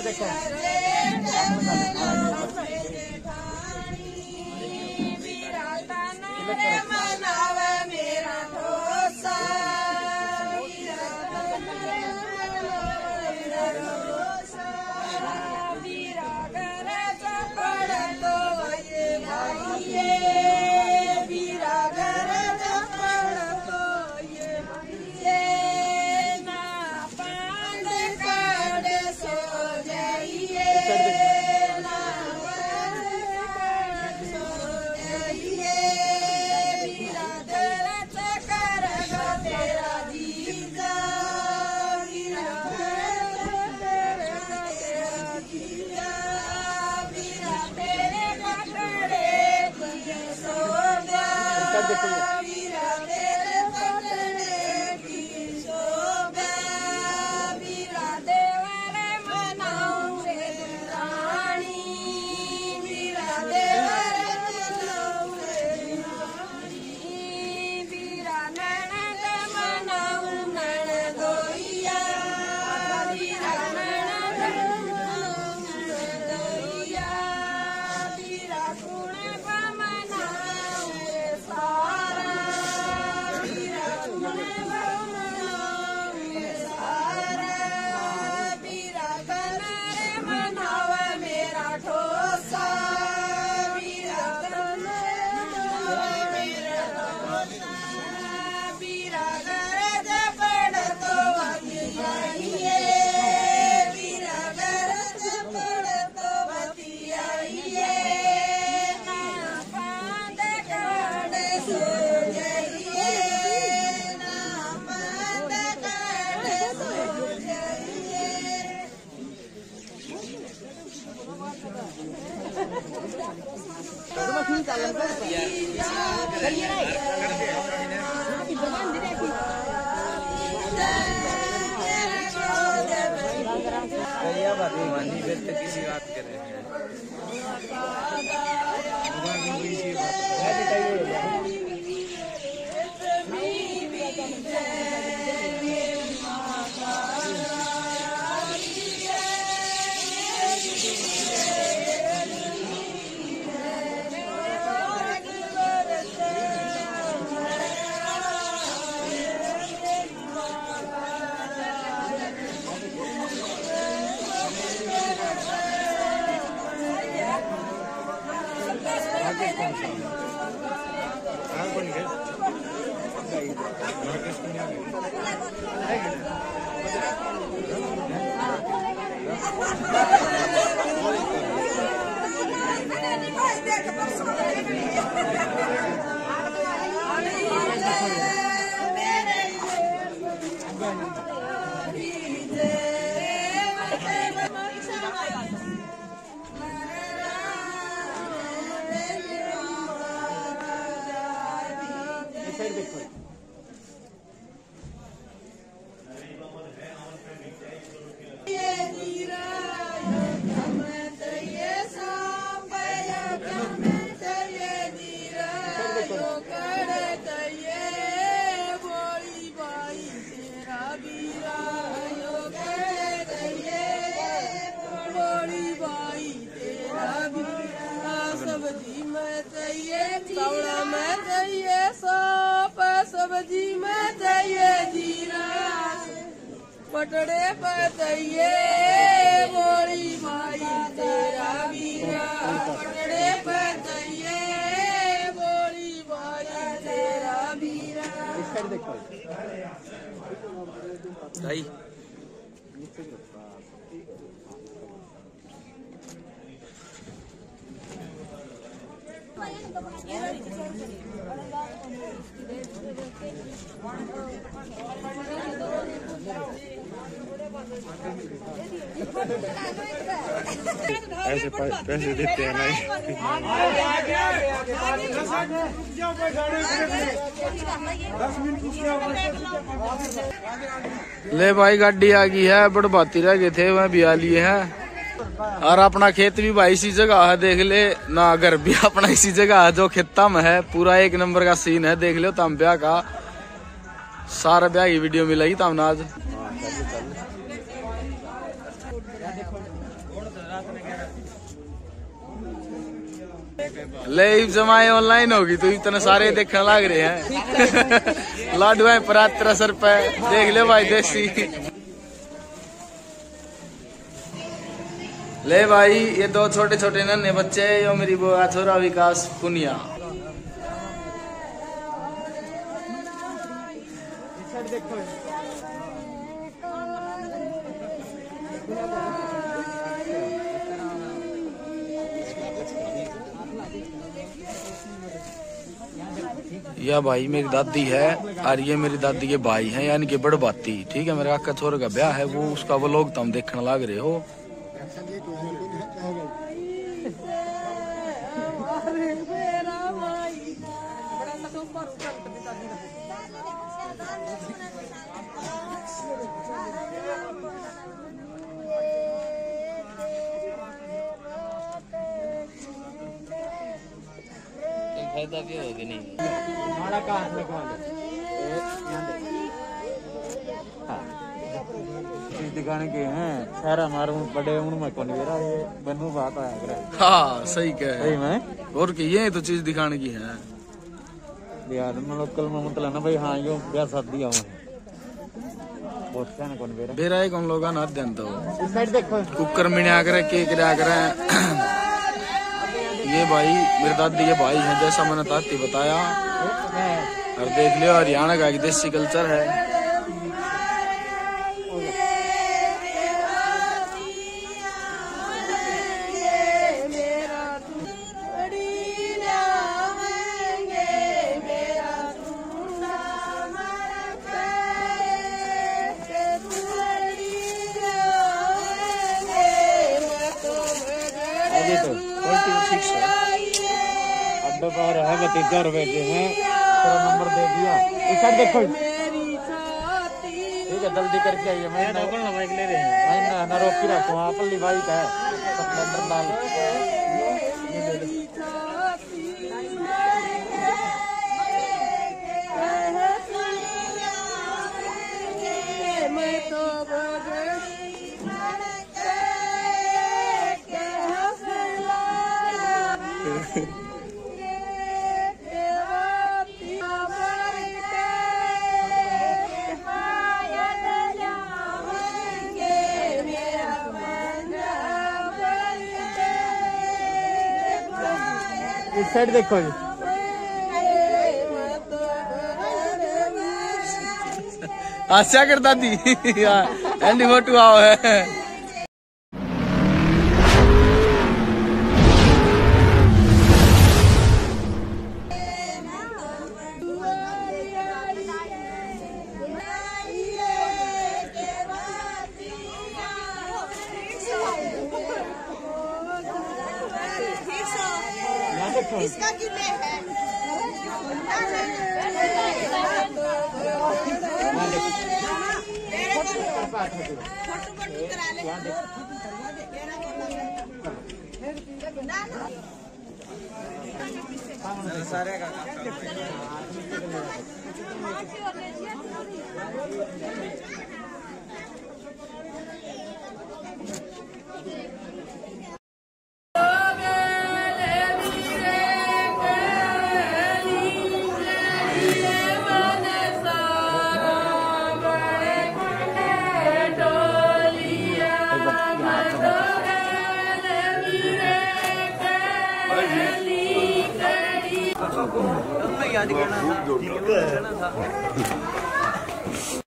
किसी बात करे पटड़े पर चाहिए बोली भाई तेरा वीरा, पटड़े पर चाहिए बोली भाई तेरा वीरा। ऐसे पैसे देते हैं नहीं। ले भाई गाड़ी आ गई है, बड़बाती रह गए थे वह भी आ लिए हैं। और अपना खेत भी भाई इसी जगह है, देख ले ना, घर भी अपना इसी जगह है जो खेता में है। पूरा एक नंबर का सीन है, देख लो तम ब्याह का सारा ब्याह की वीडियो मिलेगी तम आज। लाइव जमाए ऑनलाइन होगी तो इतने सारे देखने लग रहे हैं। लाडू है पर 1300 रुपए देख ले भाई देसी। ले भाई ये दो छोटे छोटे नन्हे बच्चे, यो मेरी बुआ छोरा विकास पुनिया। यह भाई मेरी दादी है और ये मेरी दादी के भाई हैं यानी कि बड़बाती। ठीक है, मेरे काका छोरे का ब्याह है, वो उसका व्लॉग तुम देखने लग रहे हो। फायदा भी होगा नहीं दिखाने के हैं सारा मारू बड़े उनमें कौन मेरा ये बनू बात आया करे। हाँ सही कह सही में और कि ये तो चीज दिखाने की है यार मतलब कल में मतलब ना भाई हाँ यो ब्याह शादी आऊँ बहुत क्या ना कौन मेरा बेरा है कौन लोग ना दिन तो इस साइड देखो कुकर में आ करे केक रहा करे। ये भाई मेरे दादी के भाई हैं जैसा मैंने ताती बताया। और देख लियो हरियाणा का एक देसी कल्चर है। अड्डे पर है 32 रुपए के हैं, तेरा नंबर दे दिया। इस साइड देखो ठीक है, जल्दी करके आइए। मैं ले रहे हैं ना रोक के रखो। आप पल्ली भाई का है स्प्लेंडर लाल इस साइड देखो आशा कर दादी एंडी फोटो आओ है। इसका कितने है? सारे का याद करना था।